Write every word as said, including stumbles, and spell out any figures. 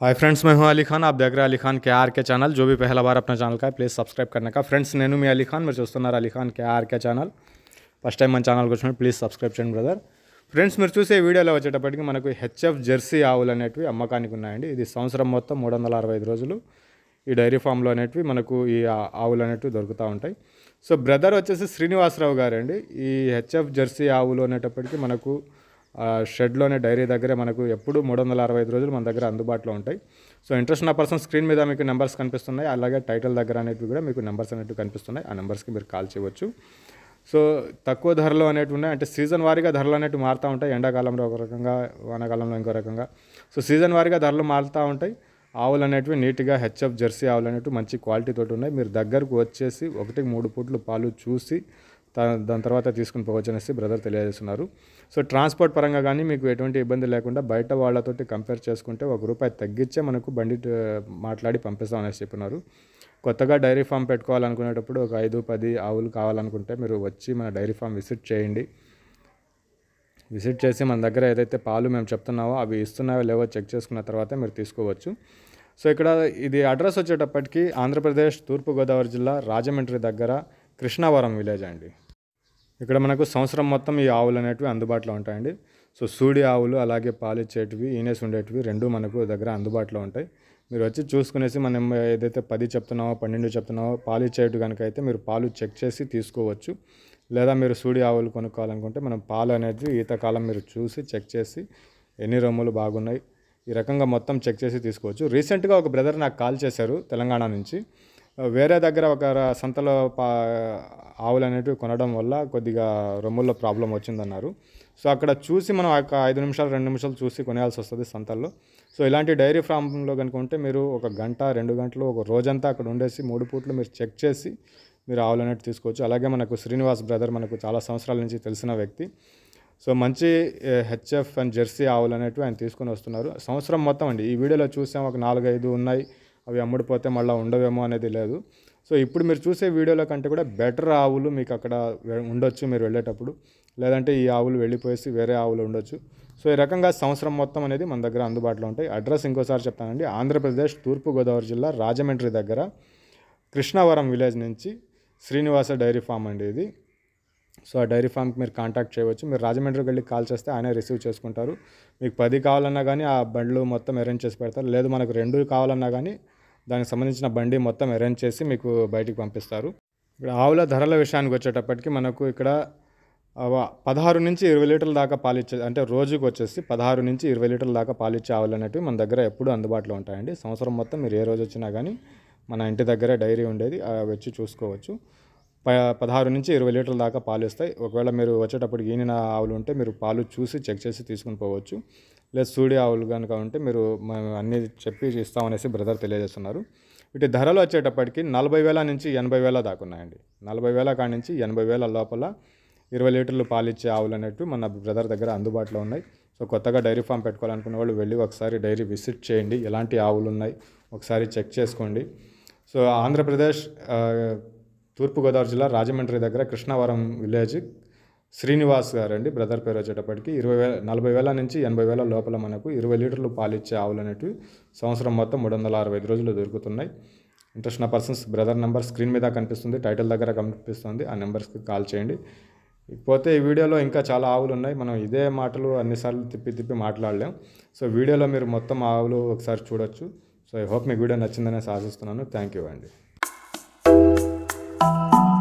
Hi friends, मैं हूं अली खान। आप देख रहे हैं अली खान के आर के चैनल। जो भी पहला बार अपना ఛానల్ का है प्लीज़ सब्सक्राइब करने का। ఫ్రెండ్స్, నేను మీ అలీ ఖాన్, మీరు చూస్తున్నారు Ali Khan K R K channel. First time మన ఛానల్కి వచ్చినప్పుడు ప్లీజ్ సబ్స్క్రైబ్ చేయండి బ్రదర్। ఫ్రెండ్స్, మీరు చూసే వీడియోలో వచ్చేటప్పటికి మనకు హెచ్ఎఫ్ జెర్సీ ఆవులు అనేటివి అమ్మకానికి ఉన్నాయండి। ఇది సంవత్సరం మొత్తం మూడు వందల అరవై ఐదు రోజులు ఈ డైరీ ఫామ్లో అనేటివి మనకు ఈ ఆవులు అనేటివి దొరుకుతూ ఉంటాయి। సో బ్రదర్ వచ్చేసి శ్రీనివాసరావు గారండి। ఈ హెచ్ఎఫ్ జెర్సీ ఆవులు అనేటప్పటికి మనకు షెడ్లోనే డైరీ దగ్గరే మనకు ఎప్పుడు మూడు వందల అరవై ఐదు రోజులు మన దగ్గర అందుబాటులో ఉంటాయి। సో ఇంట్రెస్ట్ ఉన్న పర్సన్ స్క్రీన్ మీద మీకు నెంబర్స్ కనిపిస్తున్నాయి, అలాగే టైటిల్ దగ్గర అనేటివి కూడా మీకు నెంబర్స్ అనేటివి కనిపిస్తున్నాయి। ఆ నెంబర్స్కి మీరు కాల్ చేయవచ్చు। సో తక్కువ ధరలు అనేటివి ఉన్నాయి, అంటే సీజన్ వారీగా ధరలు అనేటివి మారుతూ ఉంటాయి। ఎండాకాలంలో ఒక రకంగా, వానాకాలంలో ఇంకో రకంగా। సో సీజన్ వారీగా ధరలు మారుతూ ఉంటాయి। ఆవులు అనేటివి నీట్గా హెచ్ఎఫ్ జెర్సీ ఆవులు అనేటివి మంచి క్వాలిటీ తోటి ఉన్నాయి। మీరు దగ్గరకు వచ్చేసి ఒకటికి మూడు పూట్లు పాలు చూసి దాని తర్వాత తీసుకుని పోవచ్చు అనేసి బ్రదర్ తెలియజేస్తున్నారు। సో ట్రాన్స్పోర్ట్ పరంగా కానీ మీకు ఎటువంటి ఇబ్బంది లేకుండా బయట వాళ్ళతోటి కంపేర్ చేసుకుంటే ఒక రూపాయి తగ్గించే మనకు బండి మాట్లాడి పంపిస్తాం అనేసి చెప్పినారు। కొత్తగా డైరీ ఫామ్ పెట్టుకోవాలనుకునేటప్పుడు ఒక ఐదు పది ఆవులు కావాలనుకుంటే మీరు వచ్చి మన డైరీ ఫామ్ విజిట్ చేయండి। విజిట్ చేసి మన దగ్గర ఏదైతే పాలు మేము చెప్తున్నామో అవి ఇస్తున్నాయో లేవో చెక్ చేసుకున్న తర్వాత మీరు తీసుకోవచ్చు। సో ఇక్కడ ఇది అడ్రస్ వచ్చేటప్పటికి ఆంధ్రప్రదేశ్ తూర్పుగోదావరి జిల్లా రాజమండ్రి దగ్గర కృష్ణావరం విలేజ్ అండి। ఇక్కడ మనకు సంవత్సరం మొత్తం ఈ ఆవులు అనేటివి అందుబాటులో ఉంటాయండి। సో సూడి ఆవులు అలాగే పాలిచ్చేటివి, ఈనేసి ఉండేటివి రెండు మనకు దగ్గర అందుబాటులో ఉంటాయి। మీరు వచ్చి చూసుకునేసి మనం ఏదైతే పది చెప్తున్నామో పన్నెండు చెప్తున్నామో పాలిచ్చేటివి కనుక అయితే మీరు పాలు చెక్ చేసి తీసుకోవచ్చు। లేదా మీరు సూడి ఆవులు కొనుక్కోవాలనుకుంటే మనం పాలు అనేది ఈతకాలం మీరు చూసి చెక్ చేసి ఎన్ని రొమ్ములు బాగున్నాయి ఈ రకంగా మొత్తం చెక్ చేసి తీసుకోవచ్చు। రీసెంట్గా ఒక బ్రదర్ నాకు కాల్ చేశారు తెలంగాణ నుంచి। వేరే దగ్గర ఒక సంతలో పా ఆవులు అనేటివి కొనడం వల్ల కొద్దిగా రొమ్ముల్లో ప్రాబ్లం వచ్చిందన్నారు। సో అక్కడ చూసి మనం ఒక ఐదు నిమిషాలు రెండు నిమిషాలు చూసి కొనేయాల్సి వస్తుంది సంతల్లో। సో ఇలాంటి డైరీ ఫామ్లో కనుక ఉంటే మీరు ఒక గంట రెండు గంటలు ఒక రోజంతా అక్కడ ఉండేసి మూడు పూట్లు మీరు చెక్ చేసి మీరు ఆవులు అనేవి తీసుకోవచ్చు। అలాగే మనకు శ్రీనివాస్ బ్రదర్ మనకు చాలా సంవత్సరాల నుంచి తెలిసిన వ్యక్తి। సో మంచి హెచ్ఎఫ్ అండ్ జెర్సీ ఆవులు అనేటివి ఆయన తీసుకొని వస్తున్నారు సంవత్సరం మొత్తం అండి। ఈ వీడియోలో చూసాం ఒక నాలుగైదు ఉన్నాయి, అవి అమ్ముడిపోతే మళ్ళీ ఉండవేమో అనేది లేదు। సో ఇప్పుడు మీరు చూసే వీడియోలో కంటే కూడా బెటర్ ఆవులు మీకు అక్కడ ఉండొచ్చు మీరు వెళ్ళేటప్పుడు, లేదంటే ఈ ఆవులు వెళ్ళిపోయేసి వేరే ఆవులు ఉండొచ్చు। సో ఈ రకంగా సంవత్సరం మొత్తం అనేది మన దగ్గర అందుబాటులో ఉంటాయి। అడ్రస్ ఇంకోసారి చెప్తానండి, ఆంధ్రప్రదేశ్ తూర్పుగోదావరి జిల్లా రాజమండ్రి దగ్గర కృష్ణావరం విలేజ్ నుంచి శ్రీనివాస డైరీ ఫామ్ అండి ఇది। సో ఆ డైరీ ఫామ్కి మీరు కాంటాక్ట్ చేయవచ్చు। మీరు రాజమండ్రికి వెళ్ళి కాల్ చేస్తే ఆయనే రిసీవ్ చేసుకుంటారు। మీకు పది కావాలన్నా కానీ ఆ బండ్లు మొత్తం అరేంజ్ చేసి పెడతారు, లేదు మనకు రెండు కావాలన్నా కానీ దానికి సంబంధించిన బండి మొత్తం అరేంజ్ చేసి మీకు బయటికి పంపిస్తారు। ఇక్కడ ఆవుల ధరల విషయానికి వచ్చేటప్పటికి మనకు ఇక్కడ పదహారు నుంచి ఇరవై లీటర్ల దాకా పాలిచ్చే, అంటే రోజుకి వచ్చేసి పదహారు నుంచి ఇరవై లీటర్ల దాకా పాలిచ్చే ఆవులు అనేటివి మన దగ్గర ఎప్పుడూ అందుబాటులో ఉంటాయండి। సంవత్సరం మొత్తం మీరు ఏ రోజు వచ్చినా కానీ మన ఇంటి దగ్గరే డైరీ ఉండేది, వచ్చి చూసుకోవచ్చు। ప పదహారు నుంచి ఇరవై లీటర్ల దాకా పాలు ఇస్తాయి। ఒకవేళ మీరు వచ్చేటప్పుడు ఈనిన ఆవులు ఉంటే మీరు పాలు చూసి చెక్ చేసి తీసుకుని పోవచ్చు, లేదా సూడి ఆవులు కనుక ఉంటే మీరు అన్నీ చెప్పి ఇస్తామనేసి బ్రదర్ తెలియజేస్తున్నారు। వీటి ధరలు వచ్చేటప్పటికి నలభై వేల నుంచి ఎనభై వేల దాకా ఉన్నాయండి। నలభై వేల కాడి నుంచి ఎనభై వేల లోపల ఇరవై లీటర్లు పాలిచ్చే ఆవులు అనేవి మన బ్రదర్ దగ్గర అందుబాటులో ఉన్నాయి। సో కొత్తగా డైరీ ఫామ్ పెట్టుకోవాలనుకున్న వాళ్ళు వెళ్ళి ఒకసారి డైరీ విజిట్ చేయండి, ఎలాంటి ఆవులు ఉన్నాయి ఒకసారి చెక్ చేసుకోండి। సో ఆంధ్రప్రదేశ్ తూర్పుగోదావరి జిల్లా రాజమండ్రి దగ్గర కృష్ణావరం విలేజ్ శ్రీనివాస్ గారు అండి బ్రదర్ పేరు వచ్చేటప్పటికి ఇరవై వేల నలభై వేల నుంచి ఎనభై వేల లోపల మనకు ఇరవై లీటర్లు పాలిచ్చే ఆవులు అనేటివి సంవత్సరం మొత్తం మూడు వందల అరవై ఐదు రోజులు దొరుకుతున్నాయి। ఇంట్రెస్ట్ ఉన్న పర్సన్స్ బ్రదర్ నెంబర్ స్క్రీన్ మీద కనిపిస్తుంది, టైటిల్ దగ్గర కనిపిస్తుంది, ఆ నెంబర్స్కి కాల్ చేయండి। ఇకపోతే ఈ వీడియోలో ఇంకా చాలా ఆవులు ఉన్నాయి, మనం ఇదే మాటలు అన్నిసార్లు తిప్పి తిప్పి మాట్లాడలేం। సో వీడియోలో మీరు మొత్తం ఆవులు ఒకసారి చూడొచ్చు। సో ఐ హోప్ మీకు వీడియో నచ్చిందనేసి ఆశిస్తున్నాను। థ్యాంక్ యూ అండి।